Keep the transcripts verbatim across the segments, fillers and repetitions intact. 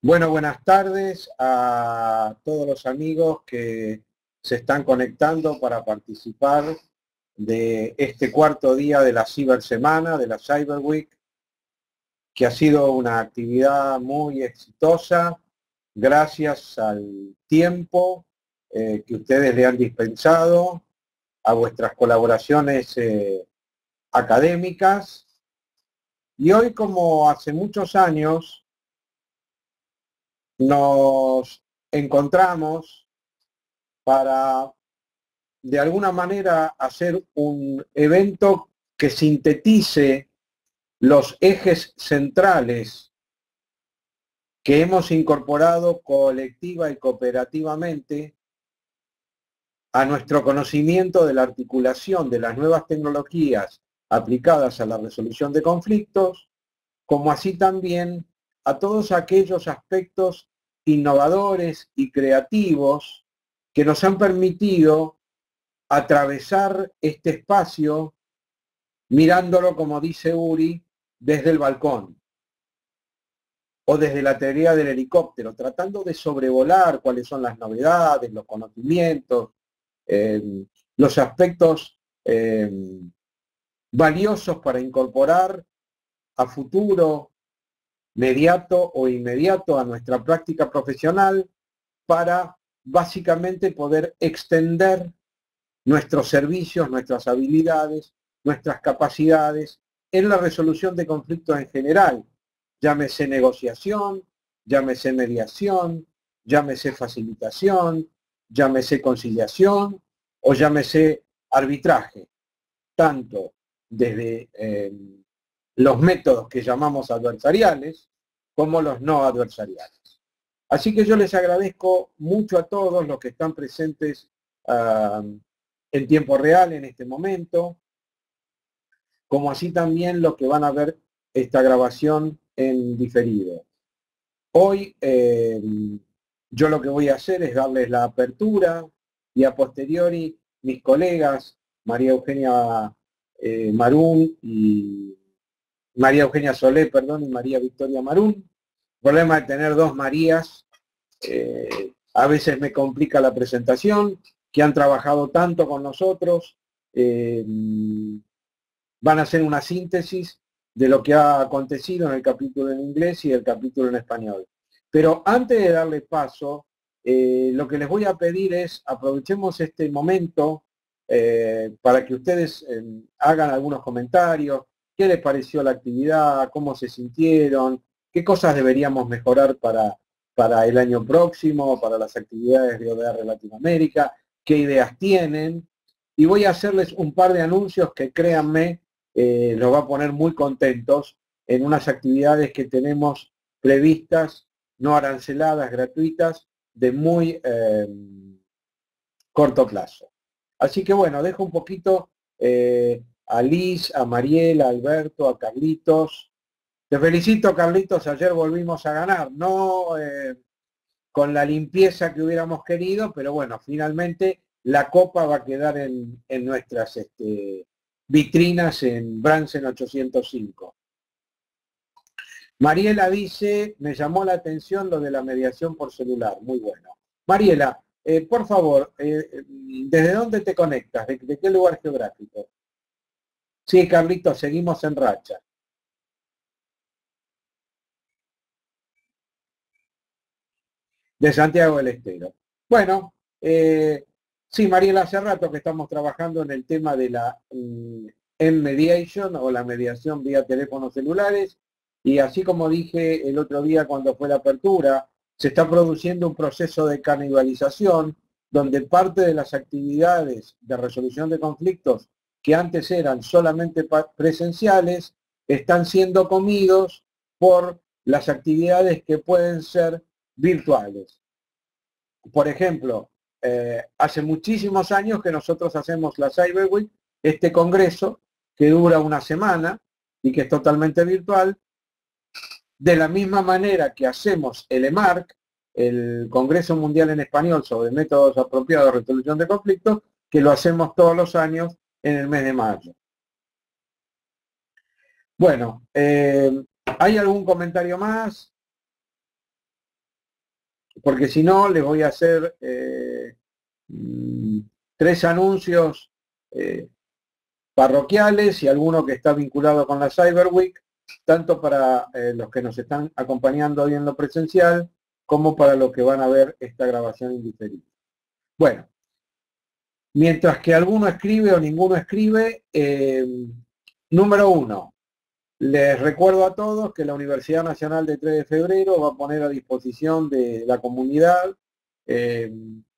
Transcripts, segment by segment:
Bueno, buenas tardes a todos los amigos que se están conectando para participar de este cuarto día de la Cyber Semana, de la Cyber Week, que ha sido una actividad muy exitosa gracias al tiempo eh, que ustedes le han dispensado, a vuestras colaboraciones eh, académicas. Y hoy, como hace muchos años, nos encontramos para, de alguna manera, hacer un evento que sintetice los ejes centrales que hemos incorporado colectiva y cooperativamente a nuestro conocimiento de la articulación de las nuevas tecnologías aplicadas a la resolución de conflictos, como así también a todos aquellos aspectos innovadores y creativos que nos han permitido atravesar este espacio mirándolo, como dice Uri, desde el balcón o desde la teoría del helicóptero, tratando de sobrevolar cuáles son las novedades, los conocimientos, eh, los aspectos eh, valiosos para incorporar a futuro, mediato o inmediato a nuestra práctica profesional para básicamente poder extender nuestros servicios, nuestras habilidades, nuestras capacidades en la resolución de conflictos en general, llámese negociación, llámese mediación, llámese facilitación, llámese conciliación o llámese arbitraje, tanto desde eh, los métodos que llamamos adversariales como los no adversariales. Así que yo les agradezco mucho a todos los que están presentes uh, en tiempo real en este momento, como así también los que van a ver esta grabación en diferido. Hoy eh, yo lo que voy a hacer es darles la apertura y a posteriori mis colegas María Eugenia eh, Marún y María Eugenia Solé, perdón, y María Victoria Marún. El problema de tener dos Marías, eh, a veces me complica la presentación, que han trabajado tanto con nosotros, eh, van a hacer una síntesis de lo que ha acontecido en el capítulo en inglés y el capítulo en español. Pero antes de darle paso, eh, lo que les voy a pedir es aprovechemos este momento eh, para que ustedes eh, hagan algunos comentarios, qué les pareció la actividad, cómo se sintieron, qué cosas deberíamos mejorar para, para el año próximo, para las actividades de O D R Latinoamérica, qué ideas tienen. Y voy a hacerles un par de anuncios que, créanme, eh, los va a poner muy contentos en unas actividades que tenemos previstas, no aranceladas, gratuitas, de muy eh, corto plazo. Así que bueno, dejo un poquito eh, a Liz, a Mariela, a Alberto, a Carlitos. Te felicito, Carlitos, ayer volvimos a ganar, no eh, con la limpieza que hubiéramos querido, pero bueno, finalmente la copa va a quedar en, en nuestras este, vitrinas en Bransen ochocientos cinco. Mariela dice, me llamó la atención lo de la mediación por celular, muy bueno. Mariela, eh, por favor, eh, ¿desde dónde te conectas? ¿De, de qué lugar geográfico? Sí, Carlitos, seguimos en racha. De Santiago del Estero. Bueno, eh, sí, Mariela, hace rato que estamos trabajando en el tema de la mm, M-Mediation o la mediación vía teléfonos celulares, y así como dije el otro día cuando fue la apertura, se está produciendo un proceso de canibalización donde parte de las actividades de resolución de conflictos que antes eran solamente presenciales están siendo comidos por las actividades que pueden ser virtuales. Por ejemplo, eh, hace muchísimos años que nosotros hacemos la Cyber Week, este congreso que dura una semana y que es totalmente virtual, de la misma manera que hacemos el EMARC, el Congreso Mundial en Español sobre métodos apropiados de resolución de conflictos, que lo hacemos todos los años en el mes de mayo. Bueno, eh, ¿hay algún comentario más? porque si no les voy a hacer eh, tres anuncios eh, parroquiales y alguno que está vinculado con la Cyber Week, tanto para eh, los que nos están acompañando hoy en lo presencial, como para los que van a ver esta grabación en diferido. Bueno, mientras que alguno escribe o ninguno escribe, eh, número uno, les recuerdo a todos que la Universidad Nacional de tres de febrero va a poner a disposición de la comunidad eh,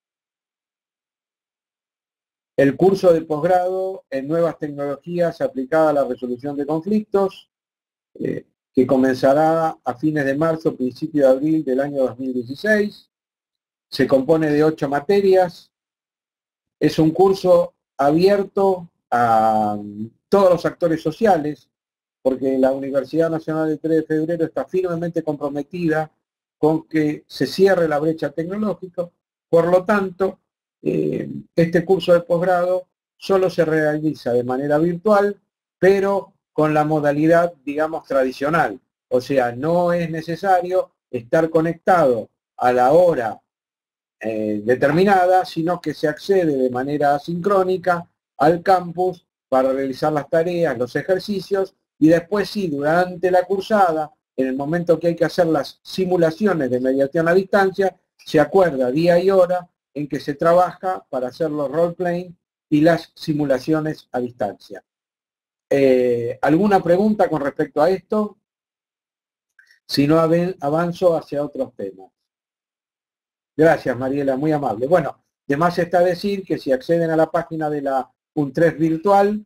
el curso de posgrado en nuevas tecnologías aplicadas a la resolución de conflictos, eh, que comenzará a fines de marzo, principio de abril del año dos mil dieciséis. Se compone de ocho materias. Es un curso abierto a todos los actores sociales, porque la Universidad Nacional de tres de febrero está firmemente comprometida con que se cierre la brecha tecnológica. Por lo tanto, eh, este curso de posgrado solo se realiza de manera virtual, pero con la modalidad, digamos, tradicional. O sea, no es necesario estar conectado a la hora eh, determinada, sino que se accede de manera asincrónica al campus para realizar las tareas, los ejercicios, y después sí, durante la cursada, en el momento que hay que hacer las simulaciones de mediación a distancia, se acuerda día y hora en que se trabaja para hacer los role-playing y las simulaciones a distancia. Eh, ¿Alguna pregunta con respecto a esto? Si no, avanzo hacia otros temas. Gracias, Mariela, muy amable. Bueno, de más está decir que si acceden a la página de la UNTREF virtual,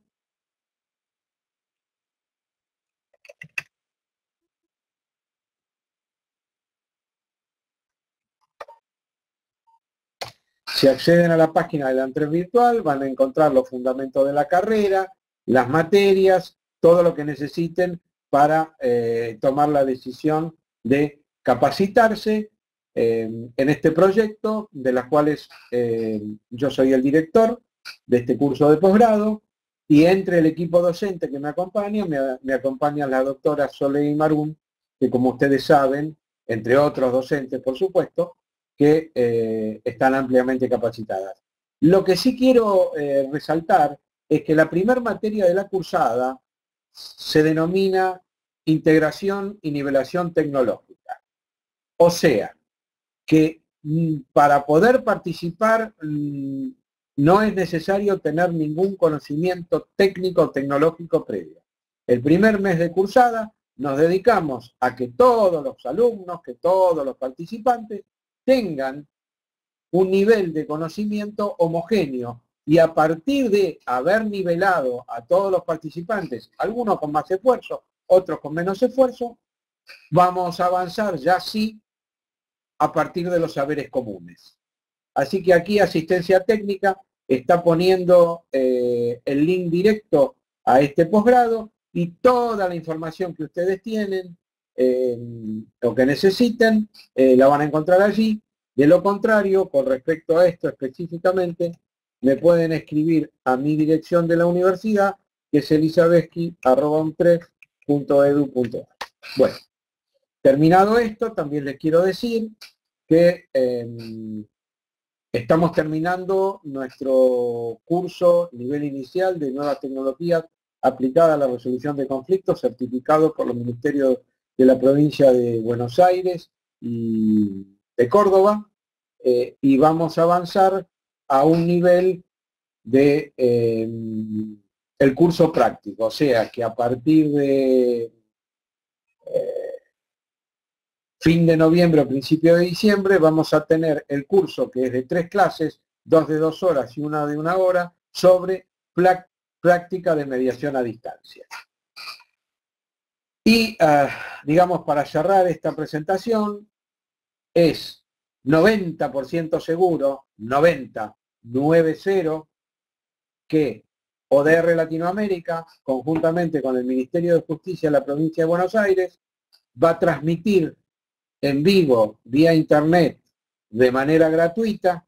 si acceden a la página de la UNTREF virtual, van a encontrar los fundamentos de la carrera, las materias, todo lo que necesiten para eh, tomar la decisión de capacitarse eh, en este proyecto, de las cuales eh, yo soy el director de este curso de posgrado, y entre el equipo docente que me acompaña, me, me acompaña la doctora Soleil Marún, que como ustedes saben, entre otros docentes por supuesto, que eh, están ampliamente capacitadas. Lo que sí quiero eh, resaltar es que la primera materia de la cursada se denomina integración y nivelación tecnológica. O sea, que para poder participar no es necesario tener ningún conocimiento técnico o tecnológico previo. El primer mes de cursada nos dedicamos a que todos los alumnos, que todos los participantes tengan un nivel de conocimiento homogéneo, y a partir de haber nivelado a todos los participantes, algunos con más esfuerzo, otros con menos esfuerzo, vamos a avanzar ya sí a partir de los saberes comunes. Así que aquí Asistencia Técnica está poniendo eh, el link directo a este posgrado, y toda la información que ustedes tienen eh, o que necesiten eh, la van a encontrar allí. De lo contrario, con respecto a esto específicamente, me pueden escribir a mi dirección de la universidad, que es elisabetsky arroba untref punto edu punto ar. Bueno, terminado esto, también les quiero decir que eh, estamos terminando nuestro curso nivel inicial de nuevas tecnologías aplicadas a la resolución de conflictos, certificado por los ministerios de la provincia de Buenos Aires y de Córdoba, eh, y vamos a avanzar a un nivel de eh, el curso práctico, o sea que a partir de eh, fin de noviembre o principio de diciembre vamos a tener el curso, que es de tres clases, dos de dos horas y una de una hora, sobre práctica de mediación a distancia. Y, uh, digamos, para cerrar esta presentación, es noventa por ciento seguro, noventa, nueve cero, que O D R Latinoamérica, conjuntamente con el Ministerio de Justicia de la provincia de Buenos Aires, va a transmitir en vivo, vía internet, de manera gratuita,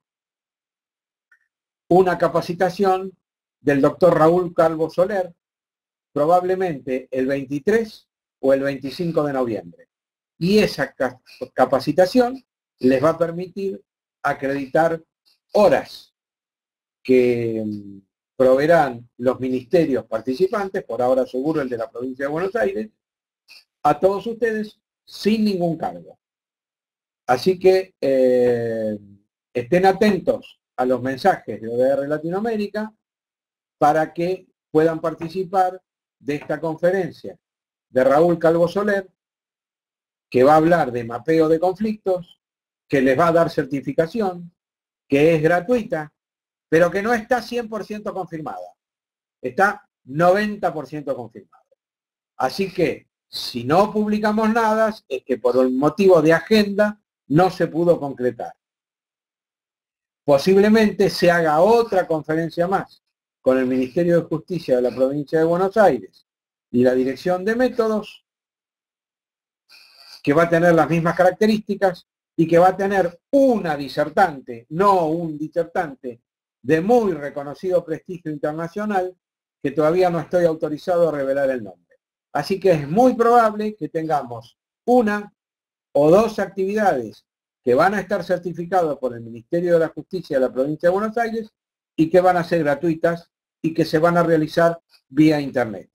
una capacitación del doctor Raúl Calvo Soler, probablemente el veintitrés o el veinticinco de noviembre. Y esa capacitación les va a permitir acreditar horas que proveerán los ministerios participantes, por ahora seguro el de la provincia de Buenos Aires, a todos ustedes sin ningún cargo. Así que eh, estén atentos a los mensajes de O D R Latinoamérica para que puedan participar de esta conferencia de Raúl Calvo Soler, que va a hablar de mapeo de conflictos, que les va a dar certificación, que es gratuita, pero que no está cien por ciento confirmada. Está noventa por ciento confirmada. Así que, si no publicamos nada, es que por un motivo de agenda no se pudo concretar. Posiblemente se haga otra conferencia más con el Ministerio de Justicia de la provincia de Buenos Aires y la Dirección de Métodos, que va a tener las mismas características y que va a tener una disertante, no un disertante, de muy reconocido prestigio internacional, que todavía no estoy autorizado a revelar el nombre. Así que es muy probable que tengamos una o dos actividades que van a estar certificadas por el Ministerio de la Justicia de la provincia de Buenos Aires y que van a ser gratuitas y que se van a realizar vía internet.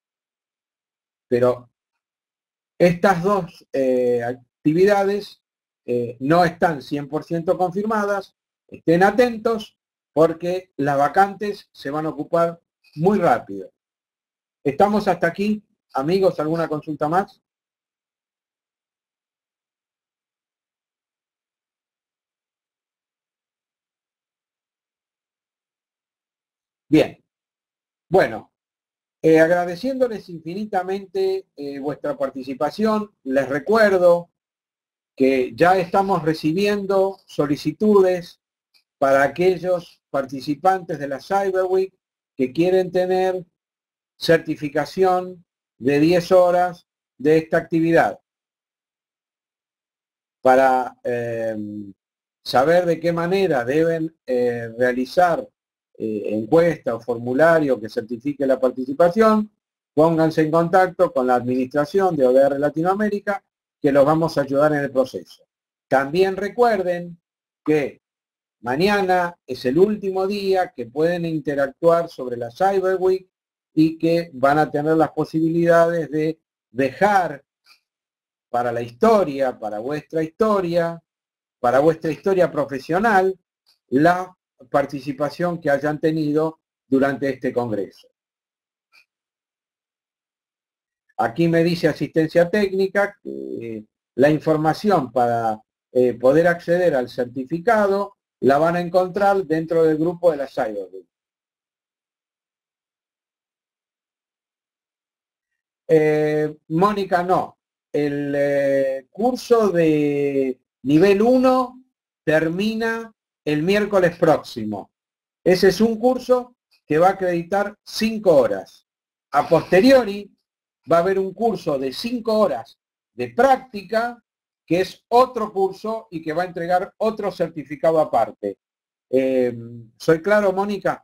Pero estas dos eh, actividades eh, no están cien por ciento confirmadas. Estén atentos porque las vacantes se van a ocupar muy rápido. ¿Estamos hasta aquí? Amigos, ¿alguna consulta más? Bien. Bueno, eh, agradeciéndoles infinitamente eh, vuestra participación, les recuerdo que ya estamos recibiendo solicitudes para aquellos participantes de la Cyber Week que quieren tener certificación de diez horas de esta actividad. Para eh, saber de qué manera deben eh, realizar eh, encuesta o formulario que certifique la participación, pónganse en contacto con la administración de O D R Latinoamérica, que los vamos a ayudar en el proceso. También recuerden que mañana es el último día que pueden interactuar sobre la Cyber Week y que van a tener las posibilidades de dejar para la historia, para vuestra historia, para vuestra historia profesional, la participación que hayan tenido durante este congreso. Aquí me dice asistencia técnica que la información para eh, poder acceder al certificado la van a encontrar dentro del grupo de la Cyber Week. Eh, Mónica, no. El eh, curso de nivel uno termina el miércoles próximo. Ese es un curso que va a acreditar cinco horas. A posteriori va a haber un curso de cinco horas de práctica, que es otro curso y que va a entregar otro certificado aparte. Eh, ¿Soy claro, Mónica?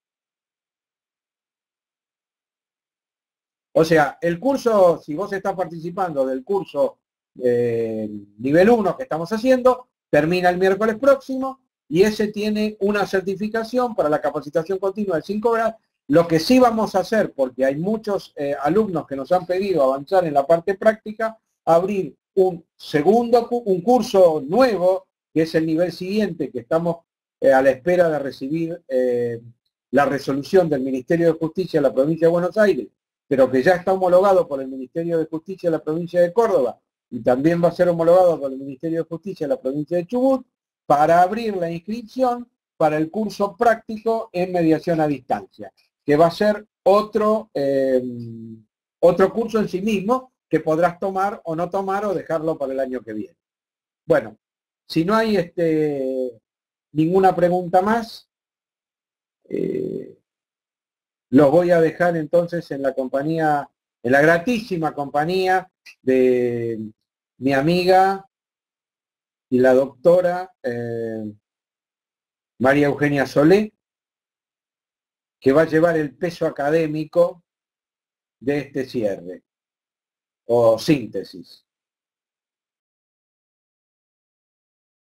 O sea, el curso, si vos estás participando del curso eh, nivel uno que estamos haciendo, termina el miércoles próximo y ese tiene una certificación para la capacitación continua de cinco horas. Lo que sí vamos a hacer, porque hay muchos eh, alumnos que nos han pedido avanzar en la parte práctica, abrir un segundo, un curso nuevo, que es el nivel siguiente, que estamos eh, a la espera de recibir eh, la resolución del Ministerio de Justicia de la provincia de Buenos Aires, pero que ya está homologado por el Ministerio de Justicia de la provincia de Córdoba y también va a ser homologado por el Ministerio de Justicia de la provincia de Chubut, para abrir la inscripción para el curso práctico en mediación a distancia, que va a ser otro, eh, otro curso en sí mismo que podrás tomar o no tomar o dejarlo para el año que viene. Bueno, si no hay este, ninguna pregunta más, eh, los voy a dejar entonces en la compañía, en la gratísima compañía de mi amiga y la doctora eh, María Eugenia Solé, que va a llevar el peso académico de este cierre o síntesis.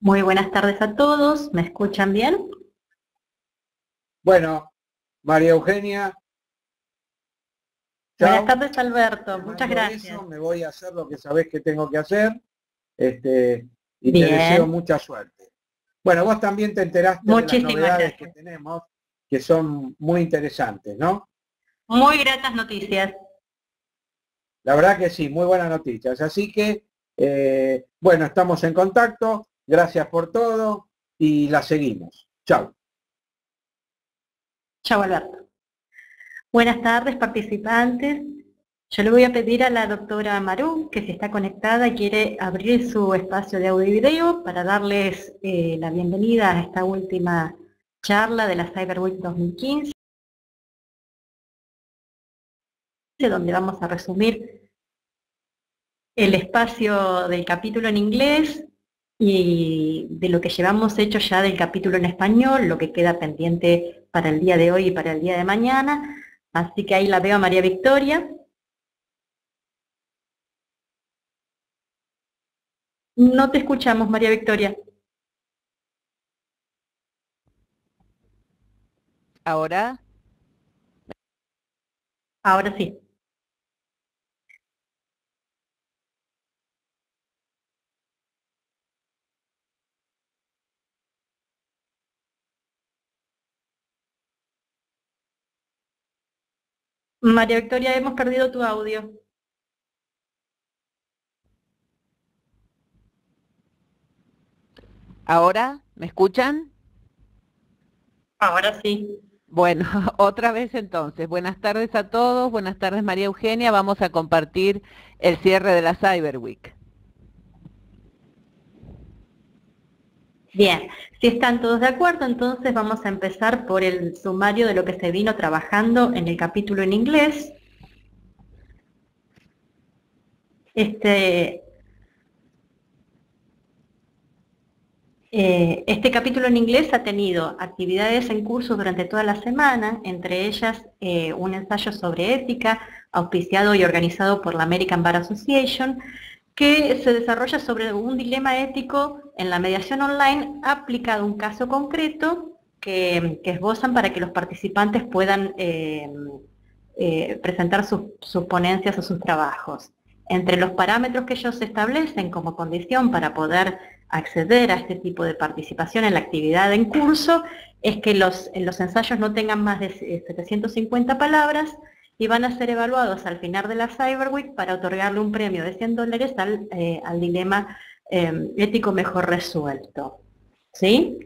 Muy buenas tardes a todos, ¿me escuchan bien? Bueno, María Eugenia, Buenas chao. tardes Alberto, Te muchas mando gracias. eso, me voy a hacer lo que sabés que tengo que hacer, este, y te deseo Bien, mucha suerte. Bueno, vos también te enteraste de las muchísimas novedades que gracias. tenemos, que son muy interesantes, ¿no? Muy gratas noticias. La verdad que sí, muy buenas noticias. Así que, eh, bueno, estamos en contacto, gracias por todo y la seguimos. Chao. Chao Alberto. Buenas tardes participantes. Yo le voy a pedir a la doctora Maru, que si está conectada y quiere abrir su espacio de audio y video para darles eh, la bienvenida a esta última charla de la Cyber Week dos mil quince, donde vamos a resumir el espacio del capítulo en inglés y de lo que llevamos hecho ya del capítulo en español, lo que queda pendiente para el día de hoy y para el día de mañana. Así que ahí la veo a María Victoria. No te escuchamos, María Victoria. Ahora, Ahora sí. María Victoria, hemos perdido tu audio. ahora, ¿me escuchan? Ahora sí. Bueno, otra vez entonces. Buenas tardes a todos, buenas tardes María Eugenia. Vamos a compartir el cierre de la Cyber Week. Bien, si están todos de acuerdo, entonces vamos a empezar por el sumario de lo que se vino trabajando en el capítulo en inglés. Este, Eh, este capítulo en inglés ha tenido actividades en curso durante toda la semana, entre ellas eh, un ensayo sobre ética, auspiciado y organizado por la American Bar Association, que se desarrolla sobre un dilema ético en la mediación online aplicado a un caso concreto que, que esbozan para que los participantes puedan eh, eh, presentar sus, sus ponencias o sus trabajos. Entre los parámetros que ellos establecen como condición para poder acceder a este tipo de participación en la actividad en curso es que los, los ensayos no tengan más de setecientas cincuenta palabras y van a ser evaluados al final de la Cyber Week para otorgarle un premio de cien dólares al, eh, al dilema eh, ético mejor resuelto. ¿Sí?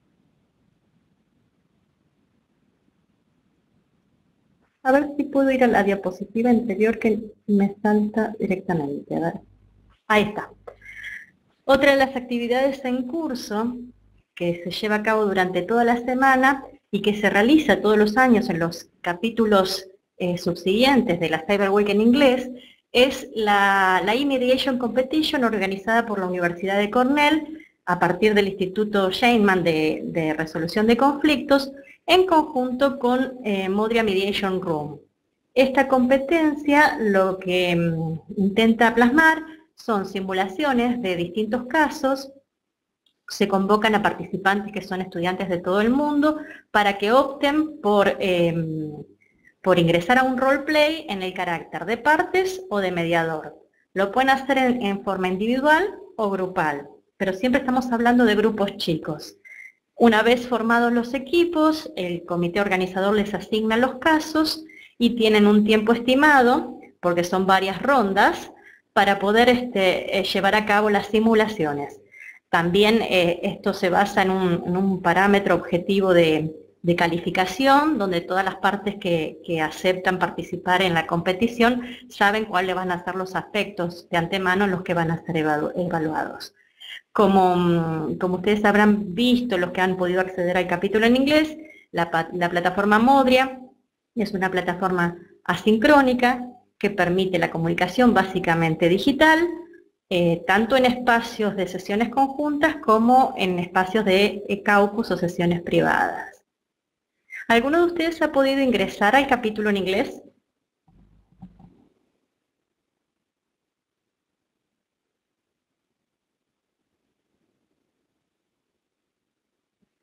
A ver si puedo ir a la diapositiva anterior que me salta directamente. A ver. Ahí está. Otra de las actividades en curso que se lleva a cabo durante toda la semana y que se realiza todos los años en los capítulos eh, subsiguientes de la Cyber Week en inglés es la, la e-Mediation Competition organizada por la Universidad de Cornell a partir del Instituto Sheinman de, de Resolución de Conflictos en conjunto con eh, Modria Mediation Room. Esta competencia lo que um, intenta plasmar son simulaciones de distintos casos, se convocan a participantes que son estudiantes de todo el mundo para que opten por, eh, por ingresar a un roleplay en el carácter de partes o de mediador. Lo pueden hacer en, en forma individual o grupal, pero siempre estamos hablando de grupos chicos. Una vez formados los equipos, el comité organizador les asigna los casos y tienen un tiempo estimado, porque son varias rondas, para poder este, eh, llevar a cabo las simulaciones. También eh, esto se basa en un, en un parámetro objetivo de, de calificación, donde todas las partes que, que aceptan participar en la competición saben cuáles van a ser los aspectos de antemano en los que van a ser evalu evaluados. Como, como ustedes habrán visto, los que han podido acceder al capítulo en inglés, la, la plataforma Modria es una plataforma asincrónica que permite la comunicación básicamente digital, eh, tanto en espacios de sesiones conjuntas como en espacios de eh, caucus o sesiones privadas. ¿Alguno de ustedes ha podido ingresar al capítulo en inglés?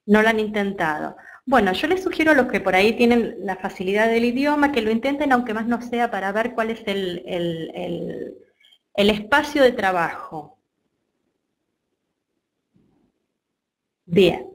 No lo han intentado. Bueno, yo les sugiero a los que por ahí tienen la facilidad del idioma que lo intenten, aunque más no sea para ver cuál es el, el, el, el espacio de trabajo. Bien.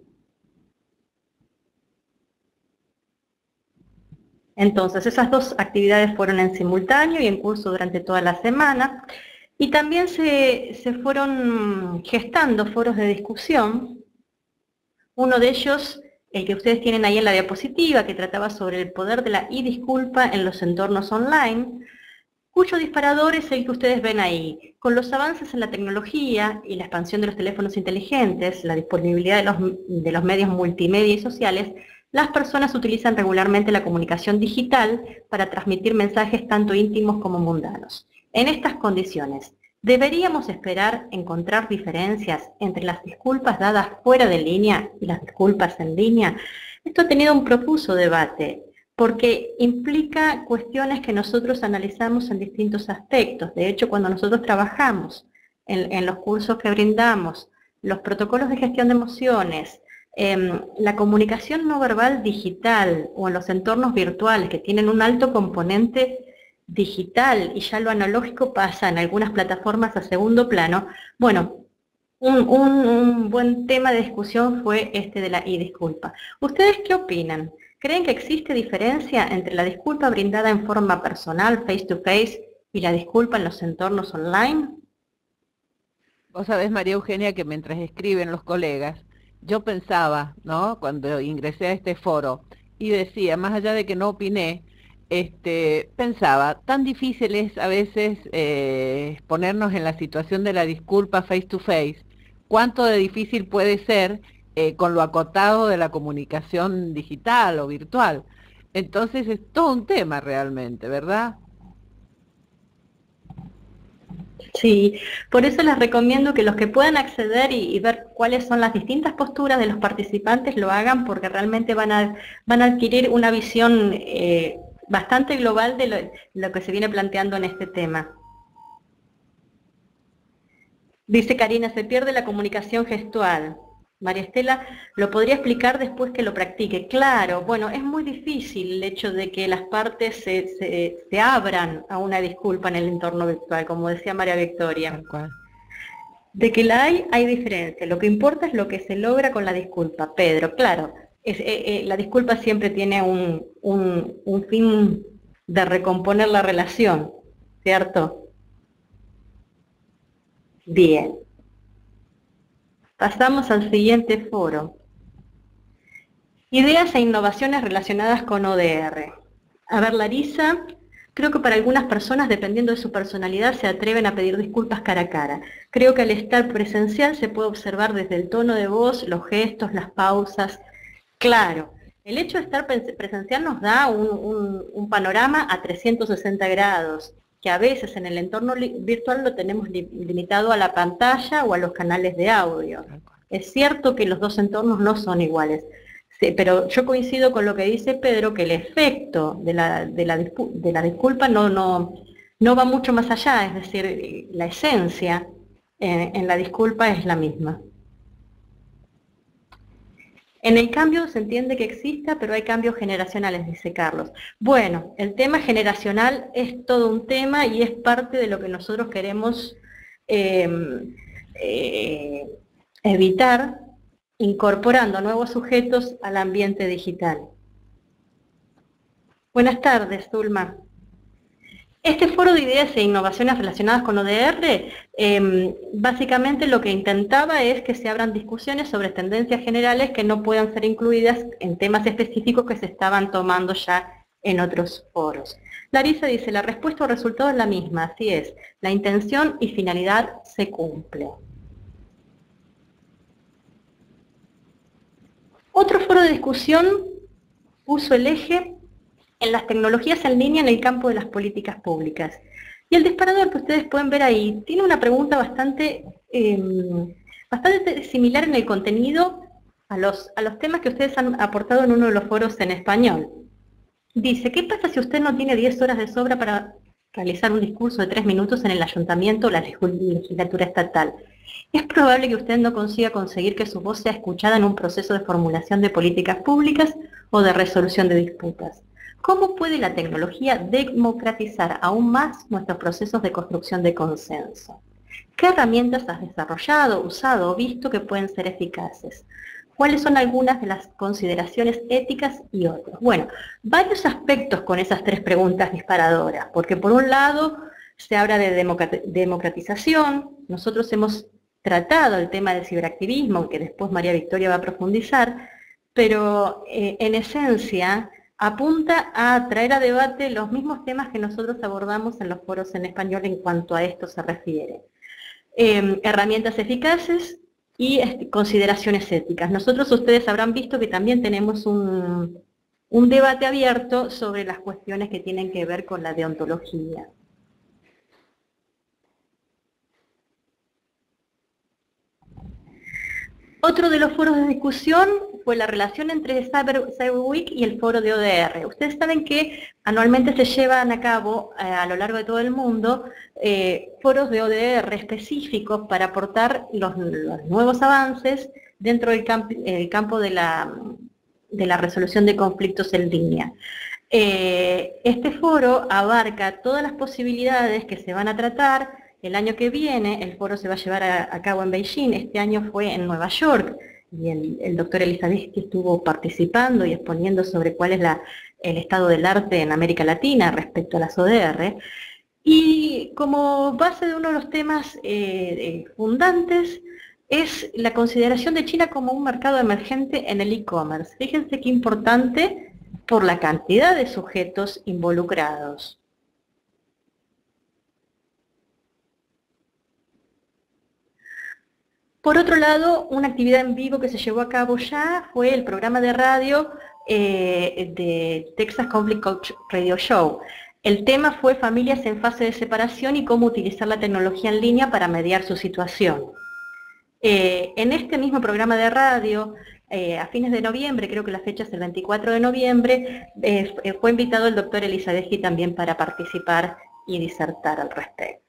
Entonces, esas dos actividades fueron en simultáneo y en curso durante toda la semana. Y también se, se fueron gestando foros de discusión. Uno de ellos, el que ustedes tienen ahí en la diapositiva, que trataba sobre el poder de la e-disculpa en los entornos online, cuyo disparador es el que ustedes ven ahí. Con los avances en la tecnología y la expansión de los teléfonos inteligentes, la disponibilidad de los, de los medios multimedia y sociales, las personas utilizan regularmente la comunicación digital para transmitir mensajes tanto íntimos como mundanos. En estas condiciones, ¿deberíamos esperar encontrar diferencias entre las disculpas dadas fuera de línea y las disculpas en línea? Esto ha tenido un profuso debate, porque implica cuestiones que nosotros analizamos en distintos aspectos. De hecho, cuando nosotros trabajamos en, en los cursos que brindamos, los protocolos de gestión de emociones, eh, la comunicación no verbal digital o en los entornos virtuales que tienen un alto componente digital y ya lo analógico pasa en algunas plataformas a segundo plano, bueno, un, un, un buen tema de discusión fue este de la e-disculpa. ¿Ustedes qué opinan? ¿Creen que existe diferencia entre la disculpa brindada en forma personal, face to face, y la disculpa en los entornos online? Vos sabés, María Eugenia, que mientras escriben los colegas, yo pensaba, ¿no?, cuando ingresé a este foro, y decía, más allá de que no opiné, este, pensaba, tan difícil es a veces eh, ponernos en la situación de la disculpa face to face, cuánto de difícil puede ser eh, con lo acotado de la comunicación digital o virtual. Entonces es todo un tema realmente, ¿verdad? Sí, por eso les recomiendo que los que puedan acceder y, y ver cuáles son las distintas posturas de los participantes lo hagan, porque realmente van a, van a adquirir una visión eh, bastante global de lo, lo que se viene planteando en este tema. Dice Karina, se pierde la comunicación gestual. María Estela, ¿lo podría explicar después que lo practique? Claro, bueno, es muy difícil el hecho de que las partes se, se, se abran a una disculpa en el entorno virtual, como decía María Victoria. De que la hay, hay diferencia. Lo que importa es lo que se logra con la disculpa. Pedro, claro, es, eh, eh, la disculpa siempre tiene un, un, un fin de recomponer la relación, ¿cierto? Bien. Pasamos al siguiente foro. Ideas e innovaciones relacionadas con O D R. A ver, Larisa, creo que para algunas personas, dependiendo de su personalidad, se atreven a pedir disculpas cara a cara. Creo que al estar presencial se puede observar desde el tono de voz, los gestos, las pausas. Claro, el hecho de estar presencial nos da un, un, un panorama a trescientos sesenta grados, que a veces en el entorno virtual lo tenemos li limitado a la pantalla o a los canales de audio. Es cierto que los dos entornos no son iguales, sí, pero yo coincido con lo que dice Pedro, que el efecto de la, de la, de la disculpa no, no, no va mucho más allá, es decir, la esencia en, en la disculpa es la misma. En el cambio se entiende que exista, pero hay cambios generacionales, dice Carlos. Bueno, el tema generacional es todo un tema y es parte de lo que nosotros queremos eh, eh, evitar, incorporando nuevos sujetos al ambiente digital. Buenas tardes, Zulma. Este foro de ideas e innovaciones relacionadas con O D R, eh, básicamente lo que intentaba es que se abran discusiones sobre tendencias generales que no puedan ser incluidas en temas específicos que se estaban tomando ya en otros foros. Larisa dice, la respuesta o resultado es la misma, así es, la intención y finalidad se cumple. Otro foro de discusión puso el eje en las tecnologías en línea en el campo de las políticas públicas. Y el disparador que ustedes pueden ver ahí tiene una pregunta bastante, eh, bastante similar en el contenido a los, a los temas que ustedes han aportado en uno de los foros en español. Dice, ¿qué pasa si usted no tiene diez horas de sobra para realizar un discurso de tres minutos en el ayuntamiento o la legislatura estatal? Es probable que usted no consiga conseguir que su voz sea escuchada en un proceso de formulación de políticas públicas o de resolución de disputas. ¿Cómo puede la tecnología democratizar aún más nuestros procesos de construcción de consenso? ¿Qué herramientas has desarrollado, usado o visto que pueden ser eficaces? ¿Cuáles son algunas de las consideraciones éticas y otras? Bueno, varios aspectos con esas tres preguntas disparadoras, porque por un lado se habla de democratización. Nosotros hemos tratado el tema del ciberactivismo, que después María Victoria va a profundizar, pero eh, en esencia apunta a traer a debate los mismos temas que nosotros abordamos en los foros en español en cuanto a esto se refiere. Eh, herramientas eficaces y este, consideraciones éticas. Nosotros, ustedes habrán visto que también tenemos un, un debate abierto sobre las cuestiones que tienen que ver con la deontología. Otro de los foros de discusión fue la relación entre Cyber, Cyber Week y el foro de O D R. Ustedes saben que anualmente se llevan a cabo eh, a lo largo de todo el mundo eh, foros de O D R específicos para aportar los, los nuevos avances dentro del camp, el campo de la, de la resolución de conflictos en línea. Eh, este foro abarca todas las posibilidades que se van a tratar. El año que viene el foro se va a llevar a, a cabo en Beijing, este año fue en Nueva York, y el, el doctor Elizabeth estuvo participando y exponiendo sobre cuál es la, el estado del arte en América Latina respecto a las O D R. Y como base de uno de los temas eh, fundantes es la consideración de China como un mercado emergente en el e-commerce. Fíjense qué importante por la cantidad de sujetos involucrados. Por otro lado, una actividad en vivo que se llevó a cabo ya fue el programa de radio eh, de Texas Conflict Coach Radio Show. El tema fue familias en fase de separación y cómo utilizar la tecnología en línea para mediar su situación. Eh, en este mismo programa de radio, eh, a fines de noviembre, creo que la fecha es el veinticuatro de noviembre, eh, fue invitado el doctor Elizabeth también para participar y disertar al respecto.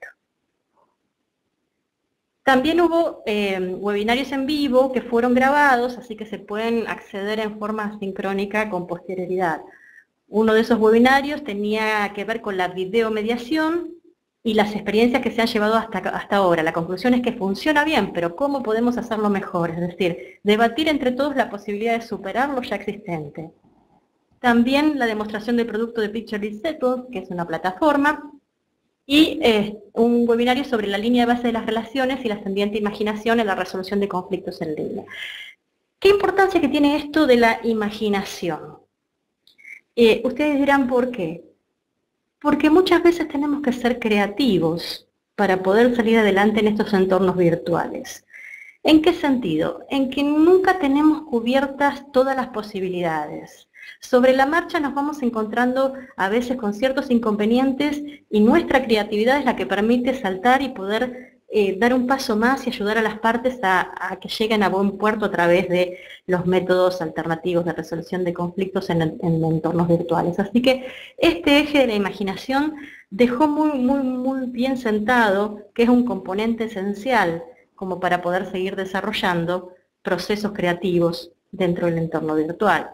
También hubo eh, webinarios en vivo que fueron grabados, así que se pueden acceder en forma sincrónica con posterioridad. Uno de esos webinarios tenía que ver con la videomediación y las experiencias que se han llevado hasta, hasta ahora. La conclusión es que funciona bien, pero ¿cómo podemos hacerlo mejor? Es decir, debatir entre todos la posibilidad de superar lo ya existente. También la demostración del producto de Picture Settle, que es una plataforma, y eh, un webinario sobre la línea de base de las relaciones y la ascendiente imaginación en la resolución de conflictos en línea. ¿Qué importancia que tiene esto de la imaginación? Eh, ustedes dirán, ¿por qué? Porque muchas veces tenemos que ser creativos para poder salir adelante en estos entornos virtuales. ¿En qué sentido? En que nunca tenemos cubiertas todas las posibilidades. Sobre la marcha nos vamos encontrando a veces con ciertos inconvenientes y nuestra creatividad es la que permite saltar y poder eh, dar un paso más y ayudar a las partes a, a que lleguen a buen puerto a través de los métodos alternativos de resolución de conflictos en, en entornos virtuales. Así que este eje de la imaginación dejó muy, muy, muy bien sentado que es un componente esencial como para poder seguir desarrollando procesos creativos dentro del entorno virtual.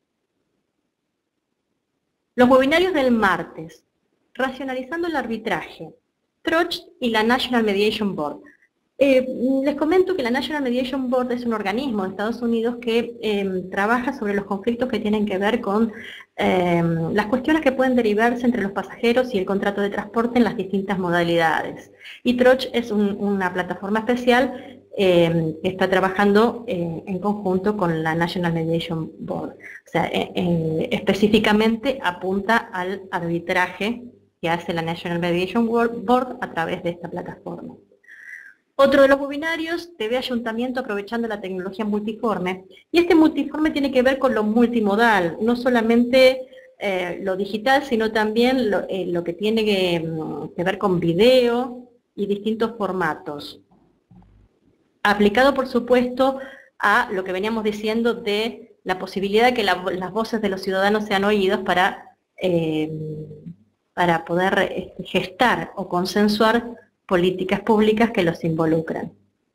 Los webinarios del martes, racionalizando el arbitraje, Troch y la National Mediation Board. Eh, les comento que la National Mediation Board es un organismo de Estados Unidos que eh, trabaja sobre los conflictos que tienen que ver con eh, las cuestiones que pueden derivarse entre los pasajeros y el contrato de transporte en las distintas modalidades. Y Troch es un, una plataforma especial Eh, que está trabajando eh, en conjunto con la National Mediation Board. O sea, eh, eh, específicamente apunta al arbitraje que hace la National Mediation Board a través de esta plataforma. Otro de los webinarios, T V Ayuntamiento aprovechando la tecnología multiforme. Y este multiforme tiene que ver con lo multimodal, no solamente eh, lo digital, sino también lo, eh, lo que tiene que, que ver con video y distintos formatos. Aplicado, por supuesto, a lo que veníamos diciendo de la posibilidad de que la, las voces de los ciudadanos sean oídas para, eh, para poder gestar o consensuar políticas públicas que los involucran.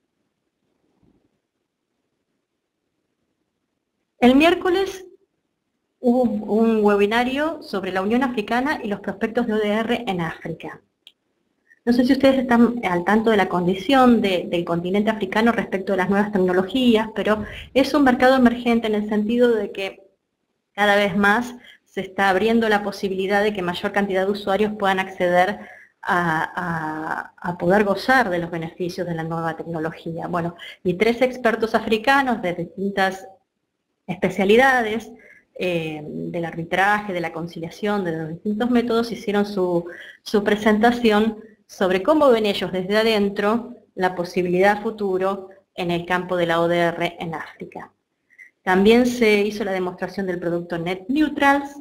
El miércoles hubo un webinario sobre la Unión Africana y los prospectos de O D R en África. No sé si ustedes están al tanto de la condición de, del continente africano respecto a las nuevas tecnologías, pero es un mercado emergente en el sentido de que cada vez más se está abriendo la posibilidad de que mayor cantidad de usuarios puedan acceder a, a, a poder gozar de los beneficios de la nueva tecnología. Bueno, y tres expertos africanos de distintas especialidades, eh, del arbitraje, de la conciliación, de los distintos métodos, hicieron su, su presentación sobre cómo ven ellos desde adentro la posibilidad a futuro en el campo de la O D R en África. También se hizo la demostración del producto Net Neutrals.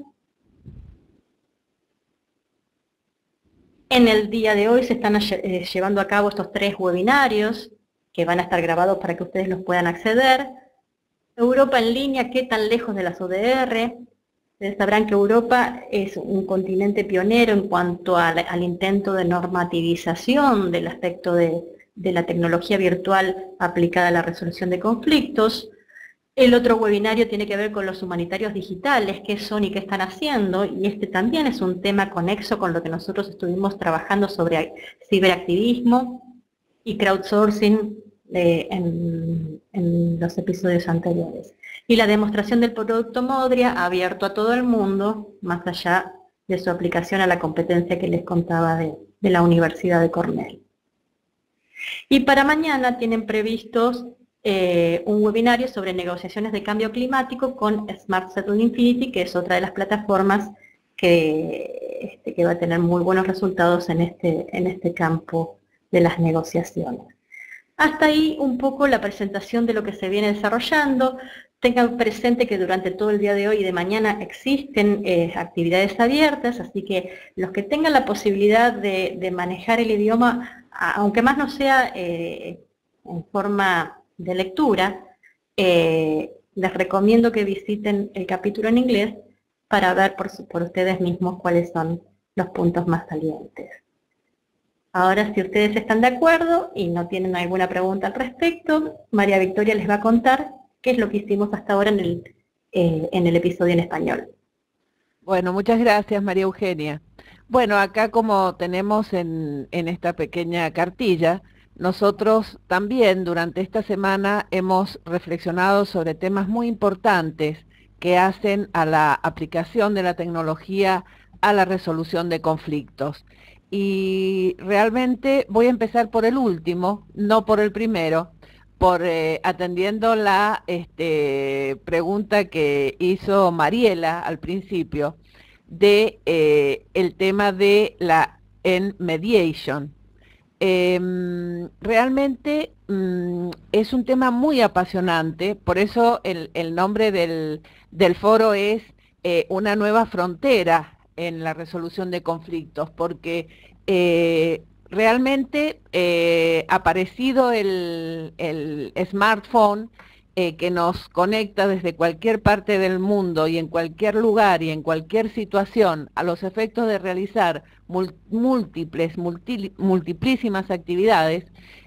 En el día de hoy se están eh, llevando a cabo estos tres webinarios que van a estar grabados para que ustedes los puedan acceder. Europa en línea, ¿qué tan lejos de las O D R? Ustedes sabrán que Europa es un continente pionero en cuanto al, al intento de normativización del aspecto de, de la tecnología virtual aplicada a la resolución de conflictos. El otro webinario tiene que ver con los humanitarios digitales, qué son y qué están haciendo, y este también es un tema conexo con lo que nosotros estuvimos trabajando sobre ciberactivismo y crowdsourcing eh, en, en los episodios anteriores. Y la demostración del producto Modria ha abierto a todo el mundo, más allá de su aplicación a la competencia que les contaba de, de la Universidad de Cornell. Y para mañana tienen previstos eh, un webinario sobre negociaciones de cambio climático con Smart Settle Infinity, que es otra de las plataformas que, este, que va a tener muy buenos resultados en este, en este campo de las negociaciones. Hasta ahí un poco la presentación de lo que se viene desarrollando. Tengan presente que durante todo el día de hoy y de mañana existen eh, actividades abiertas, así que los que tengan la posibilidad de, de manejar el idioma, aunque más no sea eh, en forma de lectura, eh, les recomiendo que visiten el capítulo en inglés para ver por, por ustedes mismos cuáles son los puntos más salientes. Ahora, si ustedes están de acuerdo y no tienen alguna pregunta al respecto, María Victoria les va a contar qué es lo que hicimos hasta ahora en el, eh, en el episodio en español. Bueno, muchas gracias, María Eugenia. Bueno, acá como tenemos en, en esta pequeña cartilla, nosotros también durante esta semana hemos reflexionado sobre temas muy importantes que hacen a la aplicación de la tecnología a la resolución de conflictos. Y realmente voy a empezar por el último, no por el primero, por eh, atendiendo la este, pregunta que hizo Mariela al principio de eh, el tema de la N-mediation. Eh, realmente mm, es un tema muy apasionante, por eso el, el nombre del, del foro es eh, una nueva frontera en la resolución de conflictos, porque eh, realmente eh, ha aparecido el, el smartphone eh, que nos conecta desde cualquier parte del mundo y en cualquier lugar y en cualquier situación a los efectos de realizar múltiples, multi, multiplísimas actividades,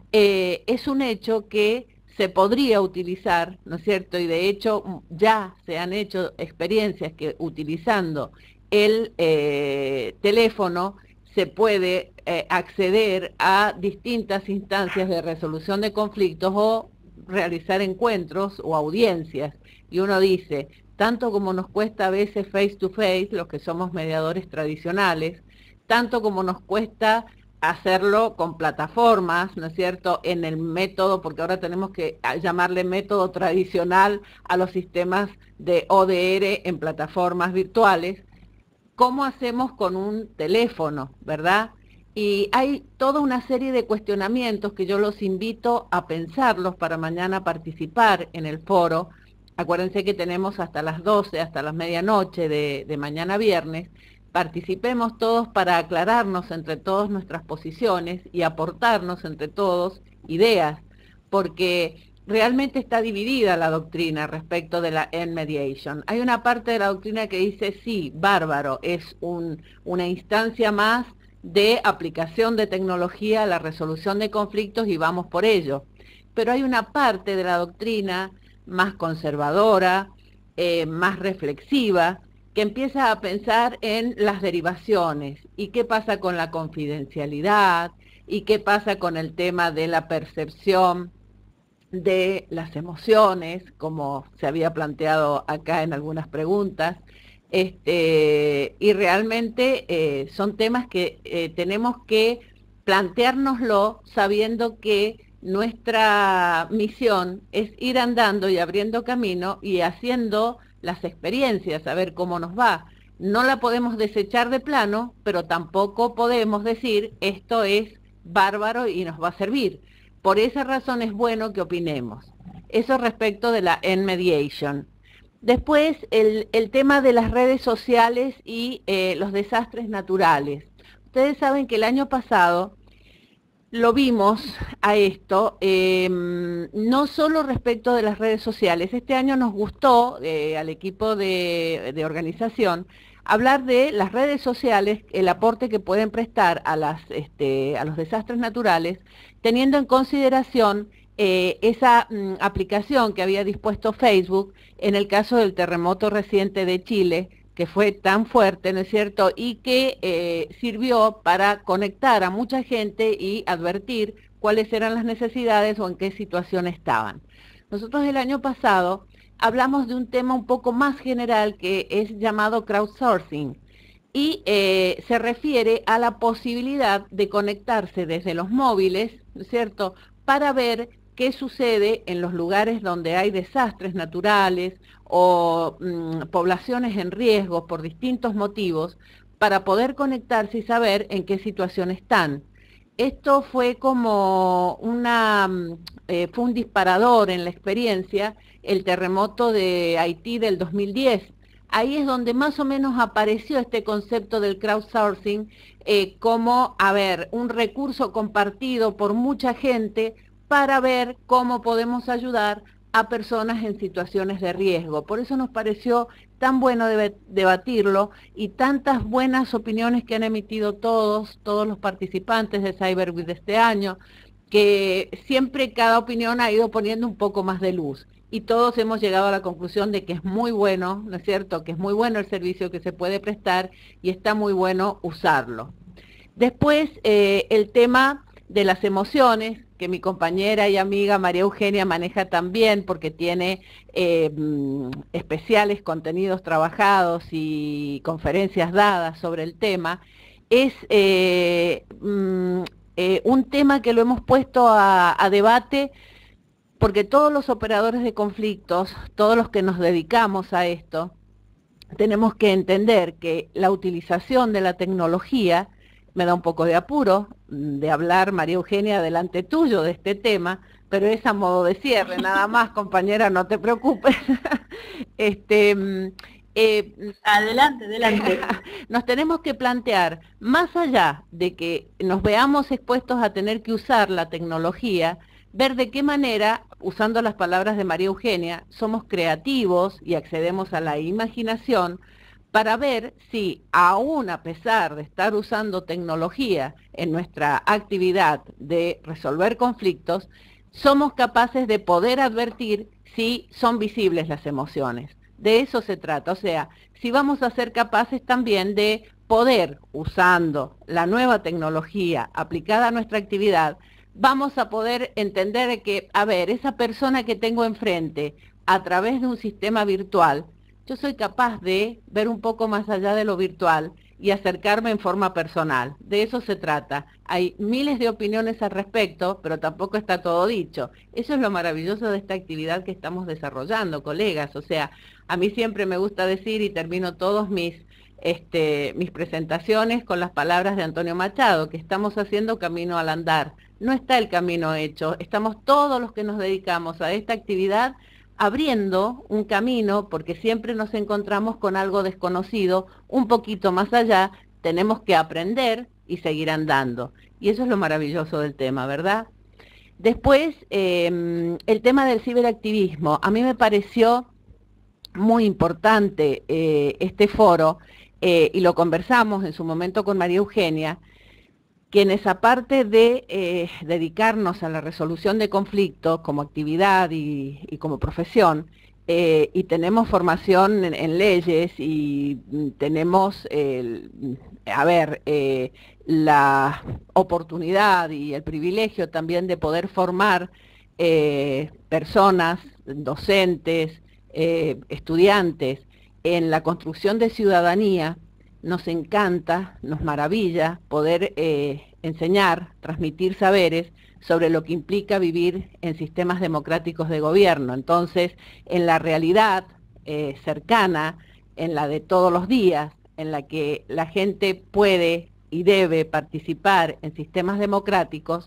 eh, es un hecho que se podría utilizar, ¿no es cierto? Y de hecho ya se han hecho experiencias que utilizando el eh, teléfono se puede eh, acceder a distintas instancias de resolución de conflictos o realizar encuentros o audiencias. Y uno dice, tanto como nos cuesta a veces face to face, los que somos mediadores tradicionales, tanto como nos cuesta hacerlo con plataformas, ¿no es cierto?, en el método, porque ahora tenemos que llamarle método tradicional a los sistemas de O D R en plataformas virtuales. ¿Cómo hacemos con un teléfono, verdad? Y hay toda una serie de cuestionamientos que yo los invito a pensarlos para mañana participar en el foro. Acuérdense que tenemos hasta las doce, hasta las medianoche de, de mañana viernes. Participemos todos para aclararnos entre todos nuestras posiciones y aportarnos entre todos ideas, porque realmente está dividida la doctrina respecto de la N-mediation. Hay una parte de la doctrina que dice, sí, bárbaro, es un, una instancia más de aplicación de tecnología a la resolución de conflictos y vamos por ello. Pero hay una parte de la doctrina más conservadora, eh, más reflexiva, que empieza a pensar en las derivaciones y qué pasa con la confidencialidad y qué pasa con el tema de la percepción de las emociones, como se había planteado acá en algunas preguntas. Este, y realmente eh, son temas que eh, tenemos que planteárnoslo sabiendo que nuestra misión es ir andando y abriendo camino y haciendo las experiencias, a ver cómo nos va. No la podemos desechar de plano, pero tampoco podemos decir esto es bárbaro y nos va a servir. Por esa razón es bueno que opinemos. Eso respecto de la N-Mediation. Después, el, el tema de las redes sociales y eh, los desastres naturales. Ustedes saben que el año pasado lo vimos a esto, eh, no solo respecto de las redes sociales. Este año nos gustó, eh, al equipo de, de organización, hablar de las redes sociales, el aporte que pueden prestar a, las, este, a los desastres naturales, teniendo en consideración eh, esa mm, aplicación que había dispuesto Facebook en el caso del terremoto reciente de Chile, que fue tan fuerte, ¿no es cierto?, y que eh, sirvió para conectar a mucha gente y advertir cuáles eran las necesidades o en qué situación estaban. Nosotros el año pasado hablamos de un tema un poco más general que es llamado crowdsourcing y eh, se refiere a la posibilidad de conectarse desde los móviles, ¿no es cierto?, para ver qué sucede en los lugares donde hay desastres naturales o mmm, poblaciones en riesgo por distintos motivos, para poder conectarse y saber en qué situación están. Esto fue como una, eh, fue un disparador en la experiencia, el terremoto de Haití del dos mil diez. Ahí es donde más o menos apareció este concepto del crowdsourcing eh, como, a ver, un recurso compartido por mucha gente para ver cómo podemos ayudar a personas en situaciones de riesgo. Por eso nos pareció tan bueno debatirlo y tantas buenas opiniones que han emitido todos, todos los participantes de CyberWeek de este año, que siempre cada opinión ha ido poniendo un poco más de luz. Y todos hemos llegado a la conclusión de que es muy bueno, ¿no es cierto?, que es muy bueno el servicio que se puede prestar y está muy bueno usarlo. Después, eh, el tema de las emociones, que mi compañera y amiga María Eugenia maneja también porque tiene eh, especiales contenidos trabajados y conferencias dadas sobre el tema, es eh, mm, eh, un tema que lo hemos puesto a, a debate porque todos los operadores de conflictos, todos los que nos dedicamos a esto, tenemos que entender que la utilización de la tecnología, me da un poco de apuro de hablar, María Eugenia, delante tuyo de este tema, pero es a modo de cierre, nada más, compañera, no te preocupes. este, eh, adelante, adelante. Nos tenemos que plantear, más allá de que nos veamos expuestos a tener que usar la tecnología, ver de qué manera, usando las palabras de María Eugenia, somos creativos y accedemos a la imaginación, para ver si, aún a pesar de estar usando tecnología en nuestra actividad de resolver conflictos, somos capaces de poder advertir si son visibles las emociones. De eso se trata, o sea, si vamos a ser capaces también de poder, usando la nueva tecnología aplicada a nuestra actividad, vamos a poder entender que, a ver, esa persona que tengo enfrente, a través de un sistema virtual, yo soy capaz de ver un poco más allá de lo virtual y acercarme en forma personal. De eso se trata. Hay miles de opiniones al respecto, pero tampoco está todo dicho. Eso es lo maravilloso de esta actividad que estamos desarrollando, colegas. O sea, a mí siempre me gusta decir, y termino todos mis, este, mis presentaciones con las palabras de Antonio Machado, que estamos haciendo camino al andar. No está el camino hecho. Estamos todos los que nos dedicamos a esta actividad abriendo un camino, porque siempre nos encontramos con algo desconocido, un poquito más allá, tenemos que aprender y seguir andando. Y eso es lo maravilloso del tema, ¿verdad? Después, eh, el tema del ciberactivismo. A mí me pareció muy importante eh, este foro, eh, y lo conversamos en su momento con María Eugenia, que en esa parte de eh, dedicarnos a la resolución de conflictos como actividad y, y como profesión, eh, y tenemos formación en, en leyes y tenemos, eh, a ver, eh, la oportunidad y el privilegio también de poder formar eh, personas, docentes, eh, estudiantes en la construcción de ciudadanía. Nos encanta, nos maravilla poder eh, enseñar, transmitir saberes sobre lo que implica vivir en sistemas democráticos de gobierno. Entonces, en la realidad eh, cercana, en la de todos los días, en la que la gente puede y debe participar en sistemas democráticos,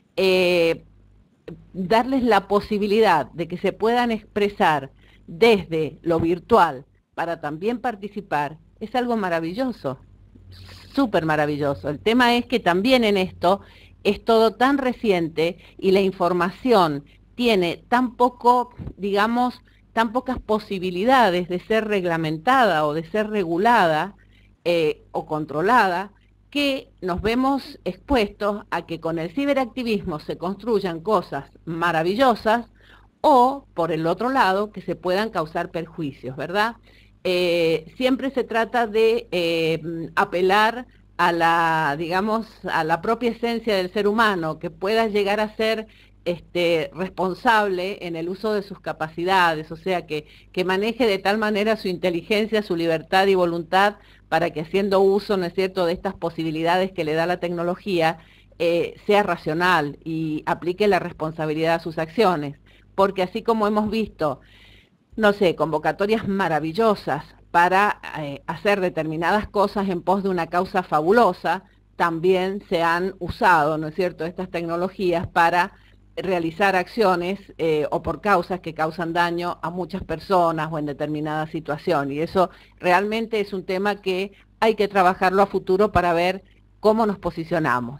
eh, darles la posibilidad de que se puedan expresar desde lo virtual para también participar, es algo maravilloso, súper maravilloso. El tema es que también en esto es todo tan reciente y la información tiene tan poco, digamos, tan pocas posibilidades de ser reglamentada o de ser regulada eh, o controlada, que nos vemos expuestos a que con el ciberactivismo se construyan cosas maravillosas o, por el otro lado, que se puedan causar perjuicios, ¿verdad? Eh, siempre se trata de eh, apelar a la, digamos, a la propia esencia del ser humano, que pueda llegar a ser este, responsable en el uso de sus capacidades, o sea, que, que maneje de tal manera su inteligencia, su libertad y voluntad, para que haciendo uso, ¿no es cierto?, de estas posibilidades que le da la tecnología, eh, sea racional y aplique la responsabilidad a sus acciones. Porque así como hemos visto, no sé, convocatorias maravillosas para eh, hacer determinadas cosas en pos de una causa fabulosa, también se han usado, ¿no es cierto?, estas tecnologías para realizar acciones eh, o por causas que causan daño a muchas personas o en determinada situación. Y eso realmente es un tema que hay que trabajarlo a futuro para ver cómo nos posicionamos.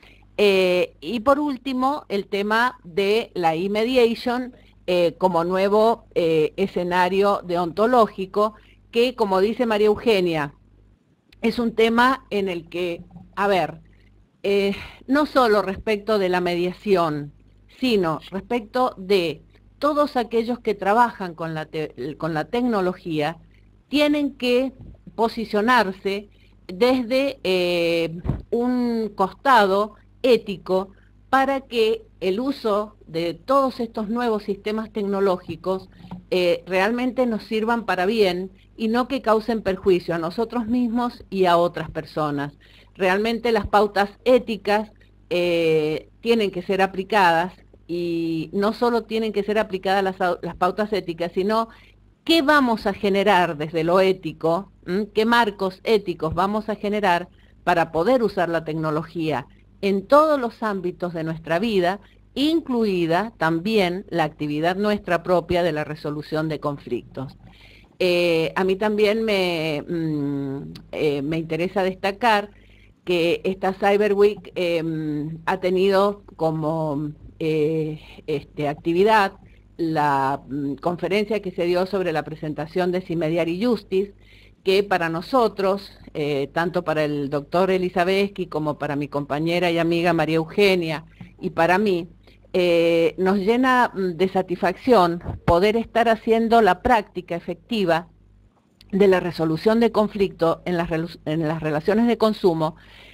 Eh, y por último, el tema de la e-mediation eh, como nuevo eh, escenario deontológico, que, como dice María Eugenia, es un tema en el que, a ver, eh, no solo respecto de la mediación, sino respecto de todos aquellos que trabajan con la, te con la tecnología, tienen que posicionarse desde eh, un costado ético para que el uso de todos estos nuevos sistemas tecnológicos eh, realmente nos sirvan para bien y no que causen perjuicio a nosotros mismos y a otras personas. Realmente las pautas éticas eh, tienen que ser aplicadas, y no solo tienen que ser aplicadas las, las pautas éticas, sino qué vamos a generar desde lo ético, ¿m? Qué marcos éticos vamos a generar para poder usar la tecnología en todos los ámbitos de nuestra vida, incluida también la actividad nuestra propia de la resolución de conflictos. Eh, a mí también me, mm, eh, me interesa destacar que esta Cyber Week eh, ha tenido como eh, este, actividad la mm, conferencia que se dio sobre la presentación de Simediary Justice, que para nosotros, eh, tanto para el doctor Elisabetsky como para mi compañera y amiga María Eugenia y para mí, eh, nos llena de satisfacción poder estar haciendo la práctica efectiva de la resolución de conflicto en las, en las relaciones de consumo,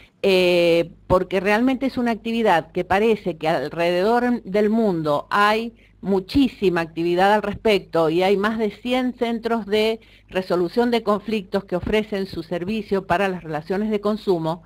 eh, porque realmente es una actividad que parece que alrededor del mundo hay muchísima actividad al respecto y hay más de cien centros de resolución de conflictos que ofrecen su servicio para las relaciones de consumo.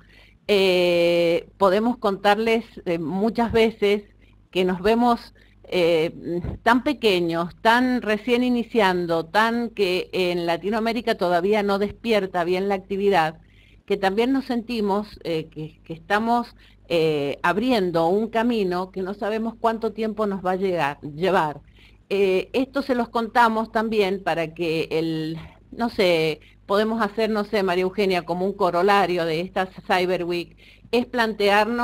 Eh, podemos contarles eh, muchas veces que nos vemos eh, tan pequeños, tan recién iniciando, tan que en Latinoamérica todavía no despierta bien la actividad, que también nos sentimos eh, que, que estamos eh, abriendo un camino que no sabemos cuánto tiempo nos va a llegar, llevar. Eh, esto se los contamos también para que el, no sé, podemos hacer, no sé, María Eugenia, como un corolario de esta Cyber Week, es plantearnos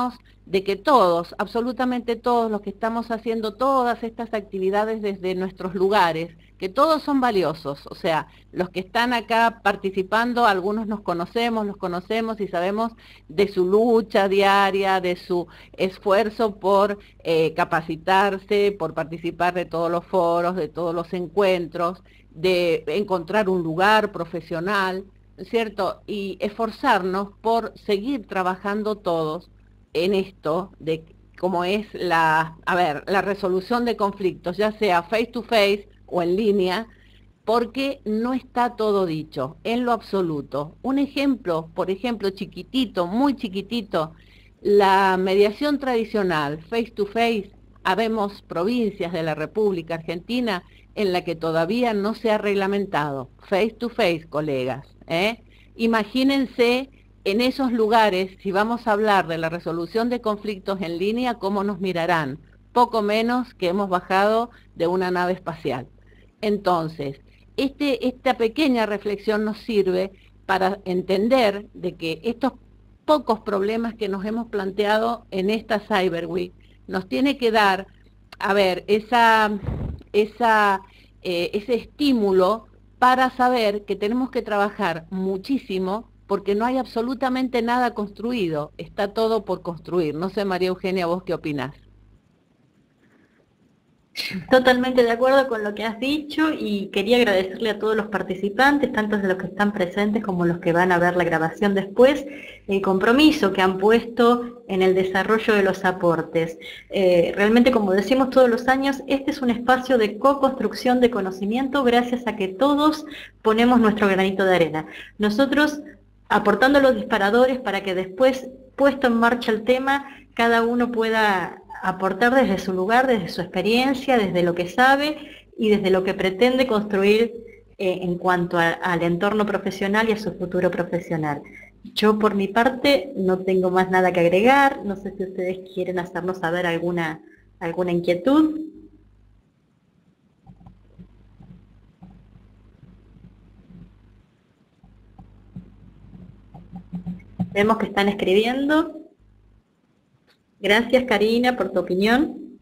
de que todos, absolutamente todos los que estamos haciendo todas estas actividades desde nuestros lugares, que todos son valiosos, o sea, los que están acá participando, algunos nos conocemos, los conocemos y sabemos de su lucha diaria, de su esfuerzo por eh, capacitarse, por participar de todos los foros, de todos los encuentros, de encontrar un lugar profesional, ¿cierto? Y esforzarnos por seguir trabajando todos en esto de cómo es la, a ver, la resolución de conflictos, ya sea face to face o en línea, porque no está todo dicho en lo absoluto. Un ejemplo, por ejemplo, chiquitito, muy chiquitito, la mediación tradicional face to face, habemos provincias de la República Argentina en la que todavía no se ha reglamentado face to face, colegas, ¿eh? Imagínense en esos lugares, si vamos a hablar de la resolución de conflictos en línea, ¿cómo nos mirarán? Poco menos que hemos bajado de una nave espacial. Entonces, este, esta pequeña reflexión nos sirve para entender de que estos pocos problemas que nos hemos planteado en esta Cyber Week nos tiene que dar, a ver, esa, esa, eh, ese estímulo para saber que tenemos que trabajar muchísimo porque no hay absolutamente nada construido, está todo por construir. No sé, María Eugenia, ¿vos qué opinás? Totalmente de acuerdo con lo que has dicho y quería agradecerle a todos los participantes, tanto de los que están presentes como los que van a ver la grabación después, el compromiso que han puesto en el desarrollo de los aportes. Eh, realmente, como decimos todos los años, este es un espacio de co-construcción de conocimiento gracias a que todos ponemos nuestro granito de arena. Nosotros aportando los disparadores para que después, puesto en marcha el tema, cada uno pueda aportar desde su lugar, desde su experiencia, desde lo que sabe y desde lo que pretende construir eh, en cuanto a, al entorno profesional y a su futuro profesional. Yo por mi parte no tengo más nada que agregar, no sé si ustedes quieren hacernos saber alguna, alguna inquietud. Vemos que están escribiendo. Gracias, Karina, por tu opinión.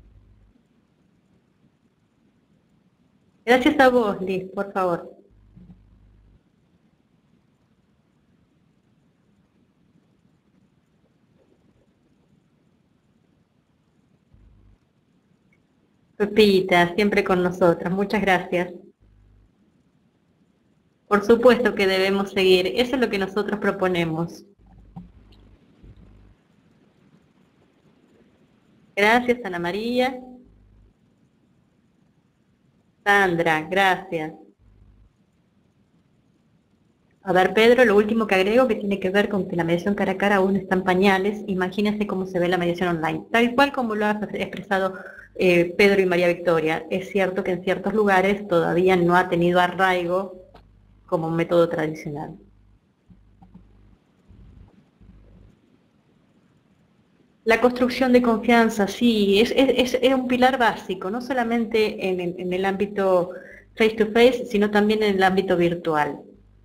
Gracias a vos, Liz, por favor. Pepita, siempre con nosotros. Muchas gracias. Por supuesto que debemos seguir. Eso es lo que nosotros proponemos. Gracias, Ana María. Sandra, gracias. A ver, Pedro, lo último que agrego que tiene que ver con que la mediación cara a cara aún está en pañales. Imagínense cómo se ve la mediación online. Tal cual como lo ha expresado eh, Pedro y María Victoria. Es cierto que en ciertos lugares todavía no ha tenido arraigo como un método tradicional. La construcción de confianza, sí, es, es, es un pilar básico, no solamente en, en el ámbito face to face, sino también en el ámbito virtual.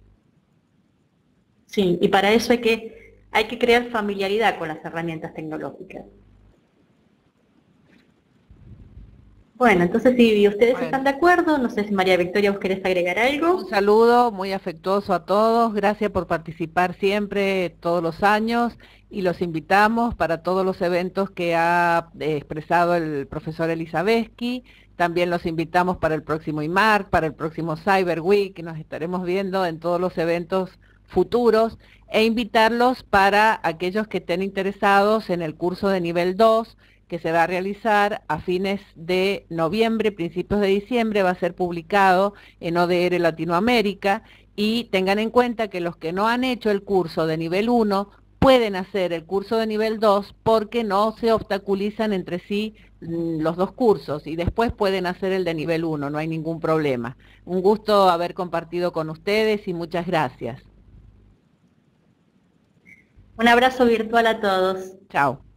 Sí, y para eso hay que, hay que crear familiaridad con las herramientas tecnológicas. Bueno, entonces si ustedes bueno. están de acuerdo, no sé si María Victoria, ¿vos querés agregar algo? Un saludo muy afectuoso a todos, gracias por participar siempre, todos los años, y los invitamos para todos los eventos que ha eh, expresado el profesor Elizaveski. También los invitamos para el próximo I M A R C, para el próximo Cyber Week, que nos estaremos viendo en todos los eventos futuros, e invitarlos para aquellos que estén interesados en el curso de nivel dos, que se va a realizar a fines de noviembre, principios de diciembre, va a ser publicado en O D R Latinoamérica, y tengan en cuenta que los que no han hecho el curso de nivel uno pueden hacer el curso de nivel dos porque no se obstaculizan entre sí los dos cursos, y después pueden hacer el de nivel uno, no hay ningún problema. Un gusto haber compartido con ustedes y muchas gracias. Un abrazo virtual a todos. Chao.